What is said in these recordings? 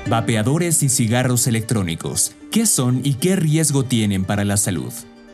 Vapeadores y cigarros electrónicos. ¿Qué son y qué riesgo tienen para la salud?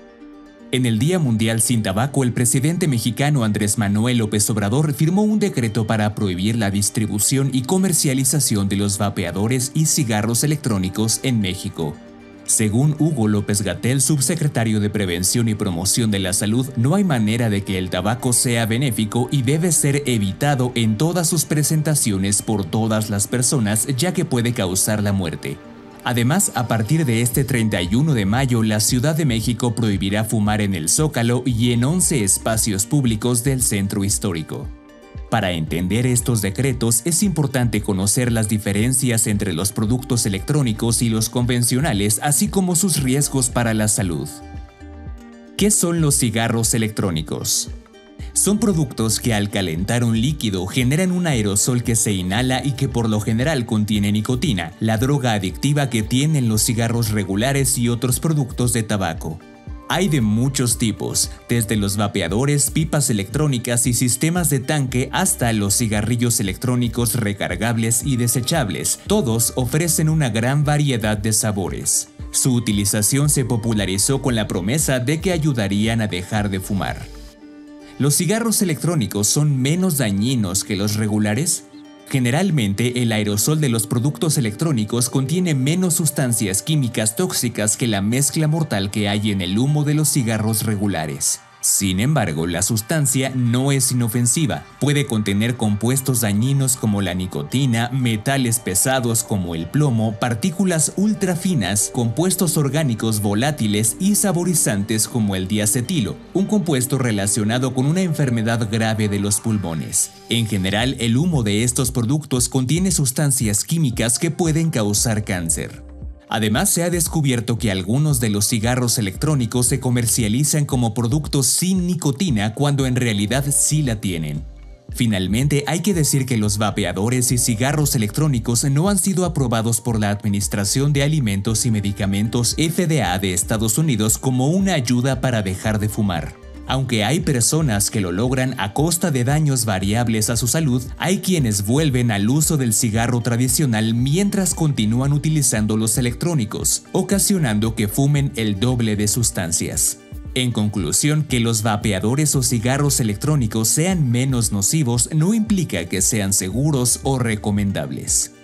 En el Día Mundial sin Tabaco, el presidente mexicano Andrés Manuel López Obrador firmó un decreto para prohibir la distribución y comercialización de los vapeadores y cigarros electrónicos en México. Según Hugo López-Gatell, subsecretario de Prevención y Promoción de la Salud, no hay manera de que el tabaco sea benéfico y debe ser evitado en todas sus presentaciones por todas las personas, ya que puede causar la muerte. Además, a partir de este 31 de mayo, la Ciudad de México prohibirá fumar en el Zócalo y en 11 espacios públicos del centro histórico. Para entender estos decretos, es importante conocer las diferencias entre los productos electrónicos y los convencionales, así como sus riesgos para la salud. ¿Qué son los cigarros electrónicos? Son productos que al calentar un líquido generan un aerosol que se inhala y que por lo general contiene nicotina, la droga adictiva que tienen los cigarros regulares y otros productos de tabaco. Hay de muchos tipos, desde los vapeadores, pipas electrónicas y sistemas de tanque hasta los cigarrillos electrónicos recargables y desechables. Todos ofrecen una gran variedad de sabores. Su utilización se popularizó con la promesa de que ayudarían a dejar de fumar. ¿Los cigarros electrónicos son menos dañinos que los regulares? Generalmente, el aerosol de los productos electrónicicos contiene menos sustancias químicas tóxicas que la mezcla mortal que hay en el humo de los cigarros regulares. Sin embargo, la sustancia no es inofensiva. Puede contener compuestos dañinos como la nicotina, metales pesados como el plomo, partículas ultrafinas, compuestos orgánicos volátiles y saborizantes como el diacetilo, un compuesto relacionado con una enfermedad grave de los pulmones. En general, el humo de estos productos contiene sustancias químicas que pueden causar cáncer. Además, se ha descubierto que algunos de los cigarros electrónicos se comercializan como productos sin nicotina cuando en realidad sí la tienen. Finalmente, hay que decir que los vapeadores y cigarros electrónicos no han sido aprobados por la Administración de Alimentos y Medicamentos FDA de Estados Unidos como una ayuda para dejar de fumar. Aunque hay personas que lo logran a costa de daños variables a su salud, hay quienes vuelven al uso del cigarro tradicional mientras continúan utilizando los electrónicos, ocasionando que fumen el doble de sustancias. En conclusión, que los vapeadores o cigarros electrónicos sean menos nocivos no implica que sean seguros o recomendables.